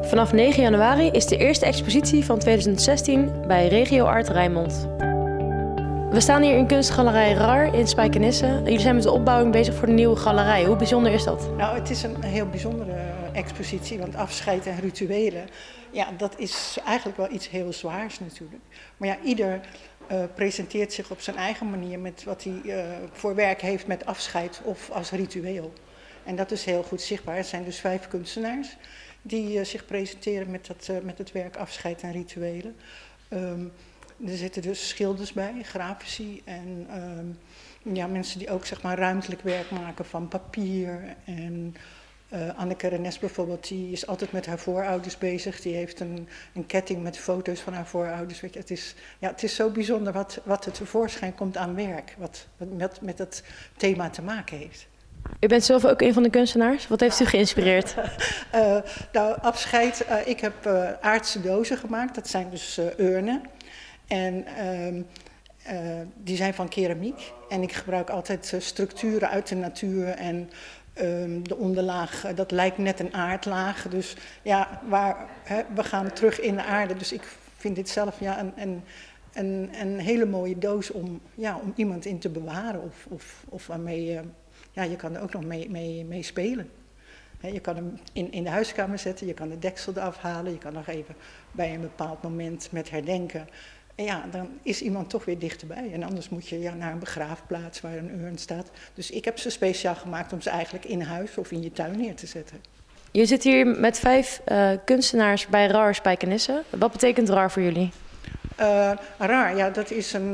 Vanaf 9 januari is de eerste expositie van 2016 bij Regio Art Rijnmond. We staan hier in kunstgalerij RAR in Spijkenisse. Jullie zijn met de opbouwing bezig voor de nieuwe galerij. Hoe bijzonder is dat? Nou, het is een heel bijzondere expositie, want afscheid en rituelen, ja, dat is eigenlijk wel iets heel zwaars natuurlijk. Maar ja, ieder presenteert zich op zijn eigen manier met wat hij voor werk heeft met afscheid of als ritueel. En dat is heel goed zichtbaar. Het zijn dus 5 kunstenaars die zich presenteren met het werk afscheid en rituelen. Er zitten dus schilders bij, grafici en ja, mensen die ook zeg maar ruimtelijk werk maken van papier. En Anneke Renes bijvoorbeeld, die is altijd met haar voorouders bezig. Die heeft een ketting met foto's van haar voorouders. Weet je, het is zo bijzonder wat er tevoorschijn komt aan werk, wat met het thema te maken heeft. U bent zelf ook een van de kunstenaars. Wat heeft u geïnspireerd? Nou, afscheid. Ik heb aardse dozen gemaakt. Dat zijn dus urnen. En die zijn van keramiek. En ik gebruik altijd structuren uit de natuur. En de onderlaag, dat lijkt net een aardlaag. Dus ja, we gaan terug in de aarde. Dus ik vind dit zelf ja, een hele mooie doos om iemand in te bewaren. Of waarmee... Ja, je kan er ook nog mee spelen. Je kan hem in de huiskamer zetten, je kan de deksel eraf halen, je kan nog even bij een bepaald moment met herdenken. En ja, dan is iemand toch weer dichterbij. En anders moet je naar een begraafplaats waar een urn staat. Dus ik heb ze speciaal gemaakt om ze eigenlijk in huis of in je tuin neer te zetten. Je zit hier met 5 kunstenaars bij RAR Spijkenisse. Wat betekent RAR voor jullie? RAR, ja, dat is een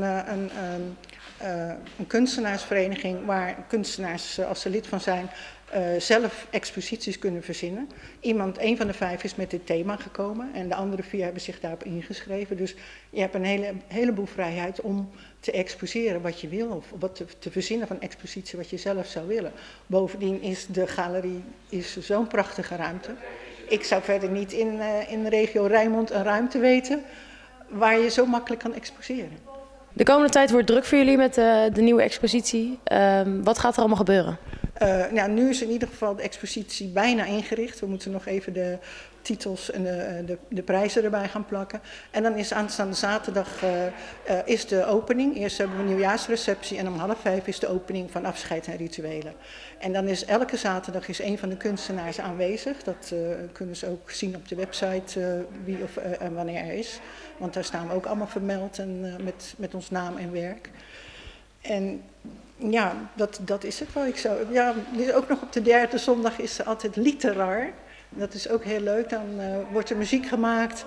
kunstenaarsvereniging waar kunstenaars, als ze lid van zijn, zelf exposities kunnen verzinnen. Een van de 5 is met dit thema gekomen en de andere 4 hebben zich daarop ingeschreven. Dus je hebt een heleboel vrijheid om te exposeren wat je wil of wat te verzinnen van een expositie wat je zelf zou willen. Bovendien is de galerie zo'n prachtige ruimte. Ik zou verder niet in de regio Rijnmond een ruimte weten waar je zo makkelijk kan exposeren. De komende tijd wordt druk voor jullie met de nieuwe expositie. Wat gaat er allemaal gebeuren? Nou, nu is in ieder geval de expositie bijna ingericht. We moeten nog even de titels en de prijzen erbij gaan plakken. En dan is aanstaande zaterdag is de opening. Eerst hebben we een nieuwjaarsreceptie en om 4:30 is de opening van afscheid en rituelen. En dan is elke zaterdag is een van de kunstenaars aanwezig. Dat kunnen ze ook zien op de website wie of en wanneer er is. Want daar staan we ook allemaal vermeld en, met ons naam en werk. En ja, dat is het wel. Ook nog op de 3e zondag is er altijd literair. Dat is ook heel leuk. Dan wordt er muziek gemaakt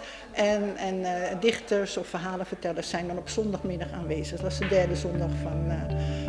en dichters of verhalenvertellers zijn dan op zondagmiddag aanwezig. Dat is de 3e zondag van